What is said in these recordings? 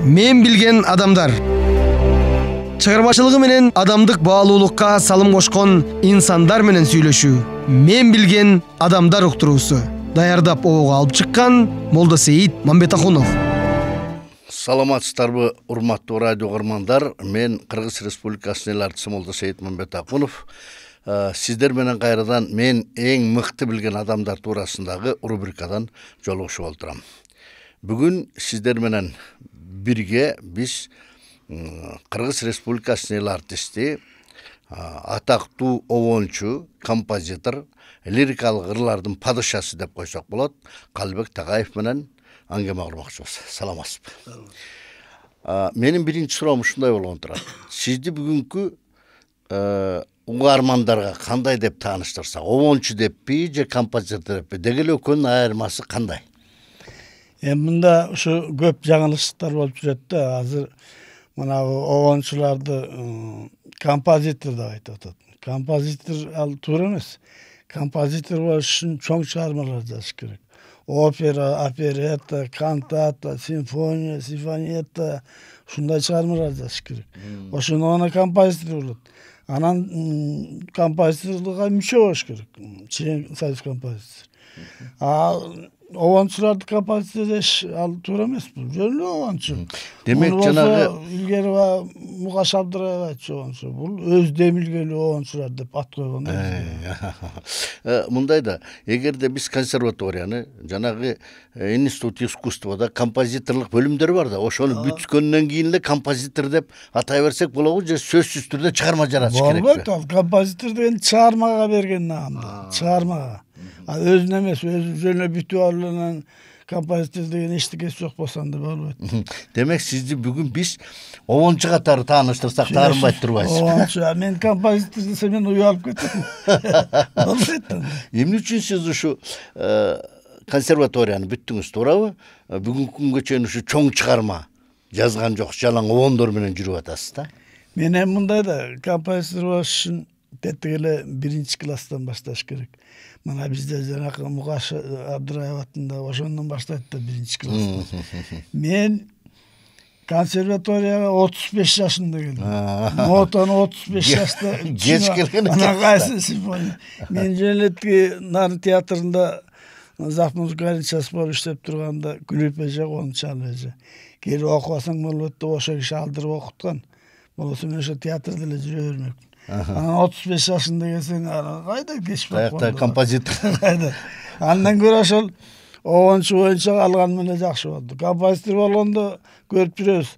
Мен билген адамдар. Чыгармачылыгы менен адамдык баалуулукка салым кошкон инсандар менен сүйлөшүү. Мен билген адамдар уктуруусу. Даярдап ого алып чыккан Молдосейит Мамбетахунов. Саламатсыздарбы, урматтуу радио көрөрмандар. Мен Кыргыз Республикасынын эл артчысы Молдосейит Мамбетахунов. Сиздер менен кайрадан мен эң мыкты билген адамдар туурасындагы рубрикадан жолугушуп отурам. Бүгүн сиздер менен бирге биз Кыргыз Республикасынын эл артисти, атактуу обончу, композитор, лирикалык ырлардын падышасы деп койсок болот, Калбек Тагаев менен аңгеме курмакчыбыз. Саламатсызбы? Менин биринчи суроом ушундай болгон турат. Сизди бүгүнкү угармандарга кандай деп тааныштырсак, обончу деппи же композитор деппи? Деги эле экөөнүн айырмасы кандай? Мында ушу көп жаңылыштар болуп жүрөт да. Азыр мына обончуларды композитор деп айтып атат. Композитор ал туура эмес. Композитор болуш үчүн чоң чыгармалар жазыш керек. Опера, оперетта, кантата, симфония, симфониетта, ушундай чыгармалар жазыш керек. Ошону гана композитор болот. Анан композиторлукка мүчө болуш керек. Член союз композитор. Обончуларды композитор деш ал туура эмес. Бул жөн эле обончу. Демек жанагы илгери Мукаш Абдыраев айтчу обончу. Бул өз демилгелүү обончулар деп ат койгон. Мындай да, эгерде биз консерваторияны, жанагы институт искусствода композиторлук бөлүмдөр бар да, ошону бүткөндөн кийин эле композитор деп атай берсек болобу же сөзсүз түрдө чыгарма жаратыш керекпи? Болбойт, ал композитор деген чыгармага берген наам. Чыгармага. Өзүнө эмес, өзү жөн эле бүтүп алган композитор деген эчтекеси жок болсо анда болбойт. Демек сизди бүгүн биз обончу катары тааныштырсак таарынбай турбайсыз. Обончу, мен композитор десе мен уялып кетем. Болбойт. Эмне үчүн сиз ушу консерваторияны бүттүңүз, туурабы? Бүгүнкү күнгө чейин ушу чоң чыгарма жазган жок, жалаң обондор менен жүрүп атасыз да? Мен мындай да, композитор болуш үчүн тетиги эле биринчи класстан башташ керек. Мына бизде жанакы Мукаш Абдыраев атында ошондон баштайт да биринчи класстан. Мен консерваторияга 35 жашында келдим. Нотаны 35 жашта кеч келген экен. Ана кайсы симфония. Мен жөнөткү Нарын театрында зав музыкальный час болуп иштеп турганда Күлөпе эже, onu чалып эже. Келип окубасаң болбойт деп ошо киши алдырып окуткан. Болсо мен ошо театрда эле жүрө бермекмин. Анан 35 жашында келсең, кайда кеч болот. Каякта композитор. Андан көрө ошол обончу боюнча алган менен жакшы болду. Композитор болгондо көрүп жүрөбүз.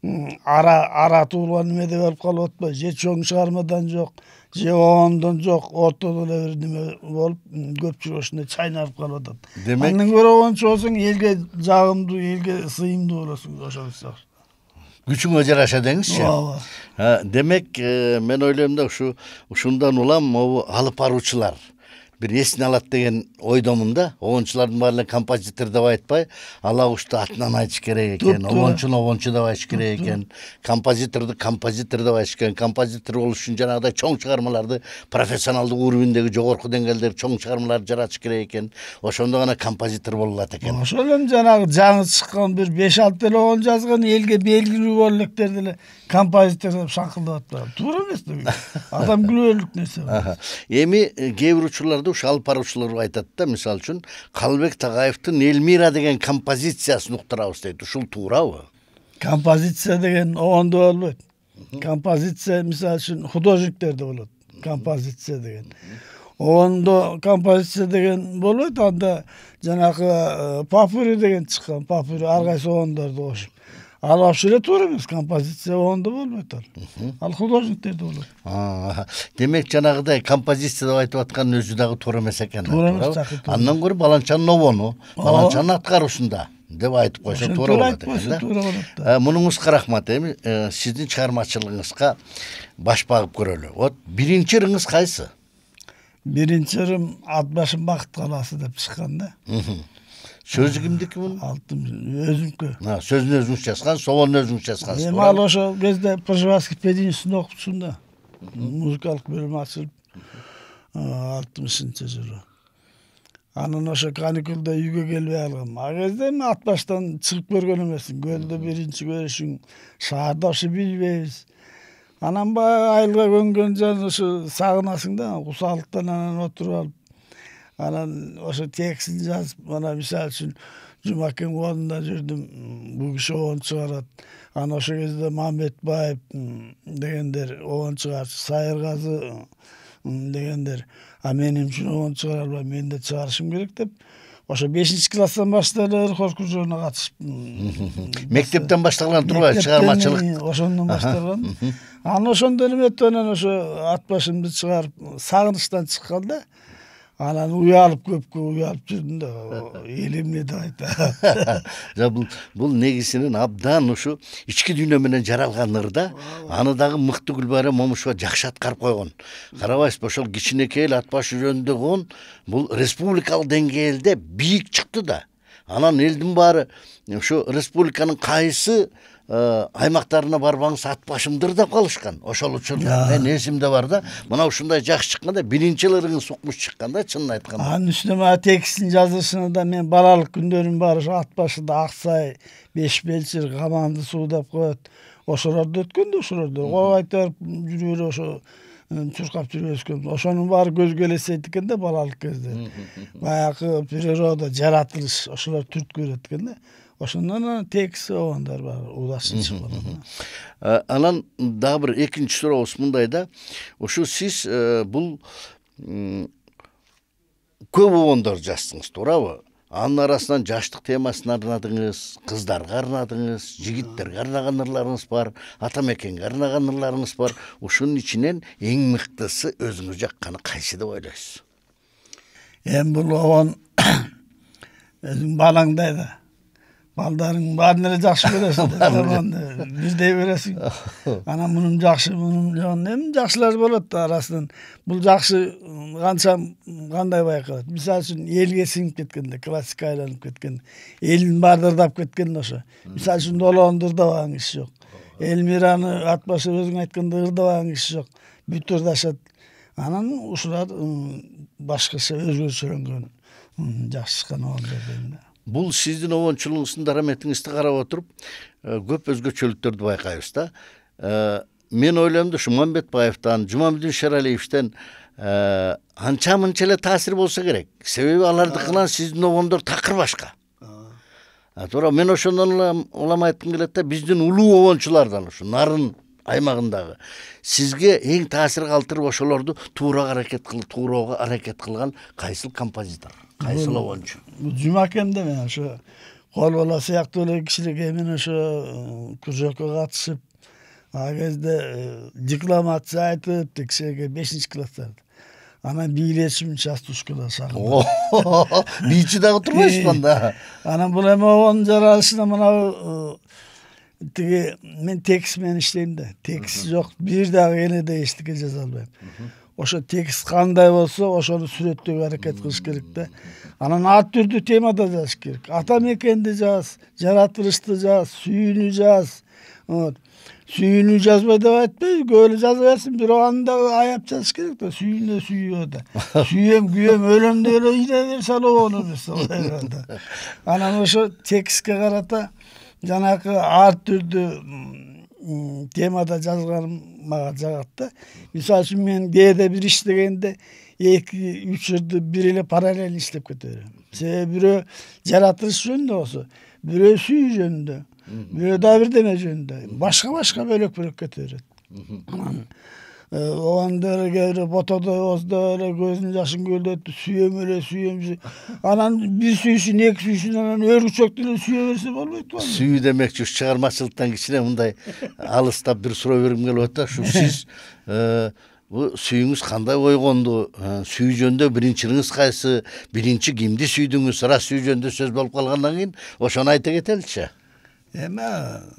Ара туулган немеде болуп калып атпайбы? Же чоң чыгармадан жок, же обондон жок, ортодо эле бир неме болуп, көпчүлүк ошондой чайнап калып атат. Андан көрө обончу болсоң, элге жагымдуу, элге сыйымдуу болосуң ошол. Күчүңө жараша деңизчи. Демек, мен ойлойм да ушундан улам алып баруучулар бир эсине алат деген ойдомун да. Обончулардын баары композитор деп айтпай, алабушты атынан айтыш керек экен, обончуну обончу деп айтыш керек экен, композиторду композитор деп айтыш керек. Композитор болуш үчүн жанагыдай чоң чыгармаларды, профессионалдык уровендеги жогорку деңгээлдеги чоң чыгармаларды жаратыш керек экен. Ошондо гана композитор боло алат экен. Ошол эле жанагы жаңы чыккан бир 5-6 эле обон жазган, элге белгилүү болуп электерди эле композитор деп шаңкылдап атпайбы? Туура эмес деги. Адам күлөөлүк нерсе. Эми кээ бир учурларда ушу алып баруучулар айтат да, мисалы үчүн Калбек Тагаевдин Элмира деген композициясын уктурабыз дейт. Ушул туурабы? Композиция деген обондо болбойт. Композиция мисалы үчүн художниктерде болот. Композиция деген. Обондо композиция деген болбойт. Анда жанагы папури деген чыккан. Папури ар кайсы обондорду кошуп. Ал вообще эле туура эмес. Композиция обондо болбойт ал. Ал художниктерде болот. Демек жанагыдай композиция деп айтып аткан өзү дагы туура эмес экен. Туура эмес. Андан көрө баланчанын обону, баланчанын аткаруусунда деп айтып койсо туура болот экен да. Мунуңузга рахмат. Эми сиздин чыгармачылыгыңызга баш багып көрөлү. Вот биринчи ырыңыз кайсы? Биринчи ырым Ат башын бакыт калаасы деп чыккан да. Сөзү кимдики бул? Өзүмкү. Сөзүн өзүңүз жазган, собонун өзүңүз жазгансыз. Эми ал ошол кезде Пржевальский пединститутунда окутчумун да. Музыкалык бөлүм ачылып 60-жылы. Анан ошо каникулда үйгө келбей алгам. А кезде эми ат баштан чыгып көргөн эмесмин. Көлдө биринчи көрүшүң, шаарда ошо билбейбиз. Анан баягы айылга көнгөн жан ошо сагынасың да, кусалыктан анан отуруп алып. Анан ошо текстин жазып, мына мисалы үчүн Жумакен колунда жүрдүм, бул киши обон чыгарат. Анан ошо кезде Мамбетбаев дегендер обон чыгарчу, Сайыргазы дегендер, а менин үчүн обон чыгара албайм, мен да чыгарышым керек деп, ошо 5-класстан баштап эле кружокуна катышып, мектептен башталган турбайбы чыгармачылык? Ошондон башталган. Анан ошондон эмет анан ошо ат башымды чыгарып, сагынычтан чыкканда, анан уялып көпкө уялып жүрдүм да, эл эмне деп айтат. Жа бул негизинен абдан ушу ички дүйнө менен жаралган ырда, аны дагы мыкты Гүлбайрам Момушова жакшы аткарып койгон. Карабайсызбы, ошол кичинекей эле ат башы жөнүндөгү он бул республикалык деңгээлде бийик чыкты да. Анан элдин баары ушу республиканын кайсы аймактарына барбаңыз ат башымды ырдап калышкан. Ошол учурда мен эсимде бар да, мына ушундай жакшы чыкканда биринчи ырыңыз укмуш чыкканда, чынын айтканда. Анын үстүнө текстин жазышына да мен балалык күндөрүм бар, ошо ат башында Аксай, Бешбелчир, Каманды суу деп коет. Ошолордо өткөн да, ошолордо. Кайта жүрүп ошо чуркап жүрүп өскөн. Ошонун баары көзгө элестейт экен да балалык кезде. Баягы природа, жаратылыш, ошолор түрткү берет экен да. Ошондон текст оондар бар, улашын чыккан. Анан дагы бир экинчи сурообуз мындай да, ушу сиз бул көп обондор жаздыңыз, туурабы? Анын арасынан жаштык темасын арнадыңыз, кыздарга арнадыңыз, жигиттерге арнаган ырларыңыз бар, ата мекенге арнаган ырларыңыз бар. Ушунун ичинен эң мыктысы өзүңүз жакканы кайсы деп ойлойсуз? Эми бул обон өзүң балаңдай да. Балдарың баарын эле жакшы көрөсүң, бирдей көрөсүң. Анан мунун жакшы, мунун жаман, эми жакшылар болот арасынан. Бул жакшы канча кандай байкалат. Мисалы үчүн элге сиңип кеткенде, классика айланып кеткенде, элдин баары ырдап кеткен ошо. Мисалы үчүн Долоонду ырдабаган киши жок. Элмираны ат башы өзүң айткандай ырдабаган киши жок. Бүт ырдашат. Анан ушулар башкача өзгөчөлөнгөн жакшы чыккан обондар дейм да. Бул сиздин обончулугуңуздун дараметиңизди карап отуруп, көп өзгөчөлүктөрдү байкайбыз да. Мен ойлойм да, ушу Мамбетбаевтан, Жумамедин Шералиевичтен анча-мынча эле таасир болсо керек. Себеби алардыкынан сиздин обондор такыр башка. Туура, мен ошондон улам айткым келет да, биздин улуу обончулардан, ушу Нарын аймагындагы сизге эң таасир калтырып ошолорду туурага аракет кылган кайсыл композитор, кайсыл обончу? Жумакенде мен ошо кол бала сыяктуу эле кичинекей мен ошо кружокко катышып, а кезде декламация айтып, кичинекей 5-класстарда. Анан бийлешим частушкада шагылды. Бийчи дагы турбайсыз анда. Анан бул эми обонун жаралышына мына тиги мен текст менен иштейм да. Текст жок, бир дагы энеде эчтеке жаза албайм. Ошо текст кандай болсо, ошону сүрөттөөгө аракет кылыш керек да. Анан ат түрдүү темада жазыш керек. Ата мекенди жаз, жаратылышты жаз, сүйүүнү жаз. Сүйүүнү жазбай деп айтпайбы, көп эле жаза берсин, бирок аны да аяп жазыш керек да. Сүйүүнү сүйүү да. Сүйөм, күйөм, өлөм деп эле ийре берсе ал обон эмес. Анан ошо текстке карата жанакы ар түрдүү темада жазганым мага жагат да. Мисалы үчүн мен кээде бир иштегенде 2-3 ырды бир эле параллель иштеп кете берем. Себеби бирөө жаратылыш жөнүндө болсо, бирөө сүйүү жөнүндө, бирөө да бирдеме жөнүндө, башка бөлөк кете берет. Ондор кээ ботодо оздо эле көзүнүн жашын көлдөтүп, сүйөм. Анан бир сүйүшүн, 2 сүйүшүн анан өргүчөктү эле сүйө берсе болбойт го. Сүйүү демекчи чыгармачылыктан кичине мындай алыстап бир суроо бергим келип атат. Ушу сиз бу сүйүүңүз кандай ойгонду? Сүйүү жөнүндө биринчи ырыңыз кайсы? Биринчи кимди сүйдүңүз? Рас сүйүү жөнүндө сөз болуп калгандан кийин ошону айта кетеличи. Эме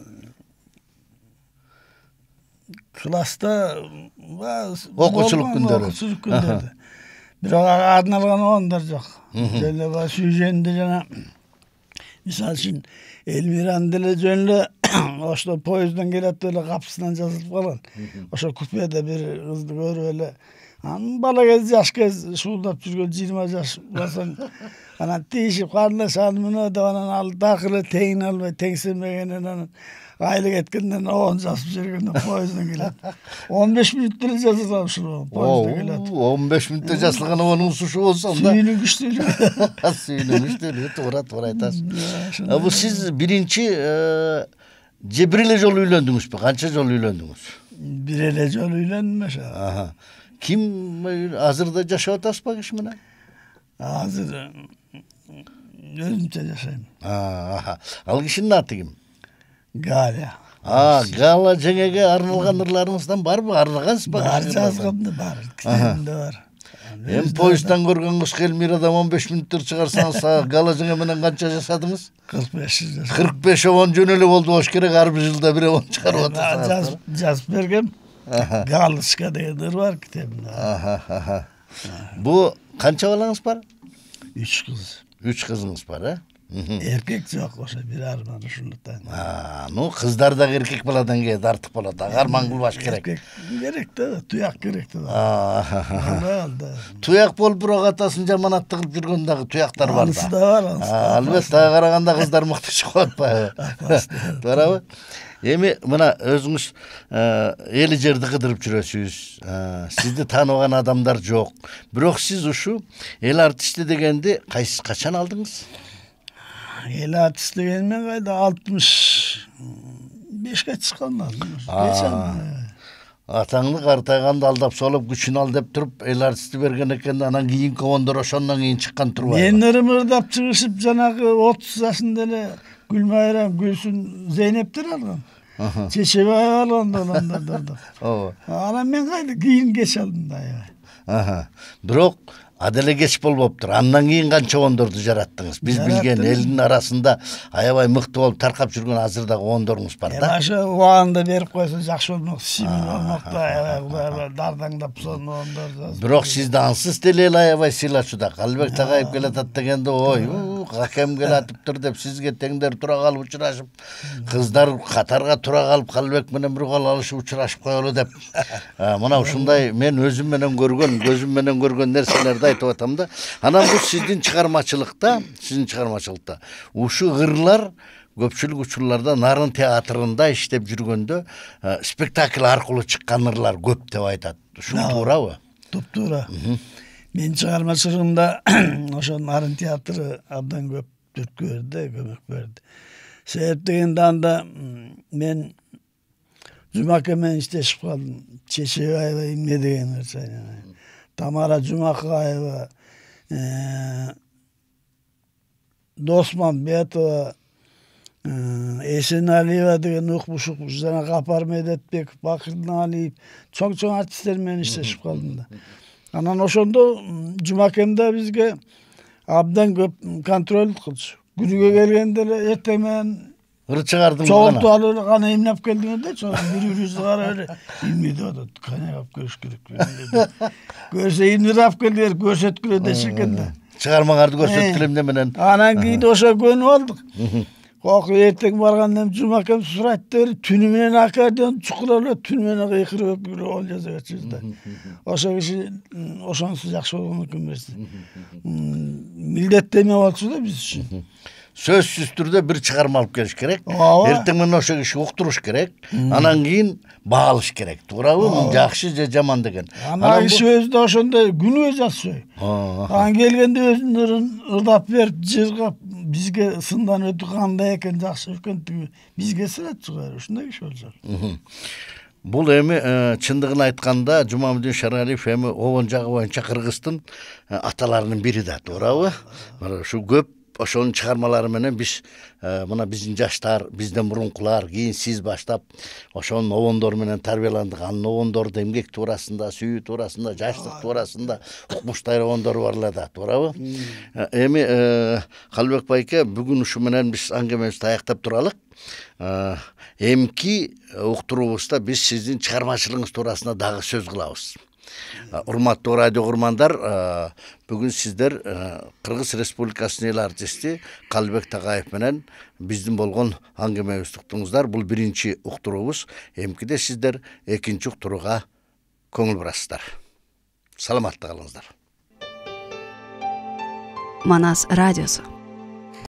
класста окуучулук күндөрү. Бирок ага арналган обондар жок. Деле сүйүү жөнүндө жана мисалы үчүн Элмираны деле жөн эле ошто поезддон келет эле капысынан жазылып калган. Ошо купеде бир кызды көрүп эле Анын бала кез жаш кез шуулдап жүргөн 20 жаш болсоң анан тийишип карындаш аны мына деп анан ал такыры теңин албай теңсенбегенен анан айылга кеткенден 10 жазып жүргөндө поезддон келет. 15 мүнөттө эле жазылам ушул поезддон келет. 15 мүнөттө жазылган онуңуз ушу болсо анда. Сүйүнүң күчтүүлүгү. Сүйүнүң күчтүүлүгү туура айтасыз. Бул сиз биринчи же бир эле жолу үйлөндүңүзбү? Канча жолу үйлөндүңүз? Бир эле жолу үйлөндүм ошо. Ким азырда жашап атасызбы киши менен? Азыр өзүмчө жашайм. Ал кишинин аты ким? Галя. Гала жеңеге арналган ырларыңыздан барбы? Арнагансызбы? Бар жазгамды бар. Китебимде бар. Поезддан көргөн кыз Элмирадан 15 мүнөттөр чыгарсаңыз, Гала жеңе менен канча жашадыңыз? 45 жыл. 45 он жөн эле болду болуш керек, ар бир жылда бир он чыгарып атасыз. Жазып бергем. Галышка деген ыр бар китебимде. Бу канча балаңыз бар? 3 кыз. 3 кызыңыз бар, Эркек жок, ошо бир арман ушундуктан. Ну кыздар да эркек баладан кээ тартып болот. Арман кылбаш керек. Керек да, туяк керек да. Туяк болуп бирок атасын жаманатты кылып жүргөн дагы туяктар бар да. Анысы да бар. Албетте караганда кыздар мыкты чыгып атпайбы? Туурабы? Эми мына өзүңүз эли жерди кыдырып жүрөсүз. Сизди тааныбаган адамдар жок. Бирок сиз ушу эл артисти дегенди качан алдыңыз? Эл артист деген мен кайда 65ке чыкканда. Атаңды картайганда алдап солуп күчүн ал деп туруп эл артисти берген экен, анан кийин комондор ошондон кийин чыккан турбайбы? Энерим ырдап чыгышып жанагы 30 жашында эле Гүлмайрам, Гүлсүн, Зейнептер алган. Чечебаев алган долондорду. Анан мен кайда кийин кеч алдым да. Бирок аделе кеч болбоптур. Андан кийин канча ондорду жараттыңыз? Биз билген элдин арасында аябай мыкты болуп таркап жүргөн азыр дагы ондоруңуз бар да. Ошо убагында берип койсо жакшы болмок, симин болмок да, дардаңдап сонун ондор. Бирок сизди ансыз деле эл аябай сыйлачуда. Калбек Тагайып келатат дегенде, ой, акем келатыптыр деп сизге теңдер тура калып учурашып, кыздар катарга тура калып Калбек менен бир кол алышып учурашып коелу деп. Мына ушундай мен өзүм менен көргөн, көзүм менен көргөн нерселерди айтып атам да. Анан бул сиздин чыгармачылыкта, ушу ырлар көпчүлүк учурларда Нарын театрында иштеп жүргөндө спектакль аркылуу чыккан ырлар көп деп айтат. Ушул туурабы? Туп-туура. Мен чыгармачылыгымда ошо Нарын театры абдан көп түрткү берди, көмөк берди. Себеп дегенде анда мен Жумаке менен иштешип калдым. Чечебаева эмне деген нерсе. Тамара Жумакаева, Досманбетова, Эсеналиева деген укмуш жана Капар Медетбеков, Бакырналиев, чоң артисттер менен иштешип калдым да. Анан ошондо Жумакемде бизге абдан көп контроль кылчу. Күнүгө келгенде эле эртең менен ыр чыгардым чогултуп алып кана эмнеп келдиңер да, бири-бирибизди карап эле эмне деп атат, кане алып келиш керек. Көрсө эмне алып келдиңер, көрсөткүлө деши экен да. Чыгармаңарды көрсөткүлө эмне менен. Анан кийин ошо көнүп алдык. Кок эртең барганда Жумакем сурайт дери, түнү менен аккордеон чукура эле, түнү менен кыйкырып ол жазабатчыбыз да. Ошо киши ошонусу жакшы болгон экен берси. Милдеттеме болчу да биз үчүн. Сөзсүз түрдө бир чыгарма алып келиш керек. Эртең менен ошо киши уктуруш керек. Анан кийин баалыш керек. Туурабы? Жакшы же жаман деген. Анан киши өзү да ошондой күнүгө жазчу. Анан келгенде өзүнүн ырдап берип, жыргап, бизге сындан өтүп кандай экен, жакшы экен, бизге сыратчу го, ушундай киши болчу. Бул эми чындыгын айтканда Жумамдин Шаралиев эми обон жагы боюнча Кыргыздын аталарынын бири да, туурабы? Ушу көп ошонун чыгармалары менен биз мына биздин жаштар, бизден мурункулар, кийин сиз баштап ошонун обондору менен тарбияландык. Анын обондорду эмгек туурасында, сүйүү туурасында, жаштык туурасында укмуштар обондору бар эле да, туурабы? Эми Калбек байке, бүгүн ушу менен биз аңгемебизди аяктап туралык. Эмки уктуруубузда биз сиздин чыгармачылыгыңыз туурасында дагы сөз кылабыз. Урматтуу радио угармандар, бүгүн сиздер Кыргыз Республикасынын эл артисти Калбек Тагайып менен биздин болгон аңгемебизди уктуңуздар. Бул биринчи уктуруубуз. Эмкиде сиздер экинчи уктурууга көңүл бурасыздар. саламатта калыңыздар. Манас радиосу.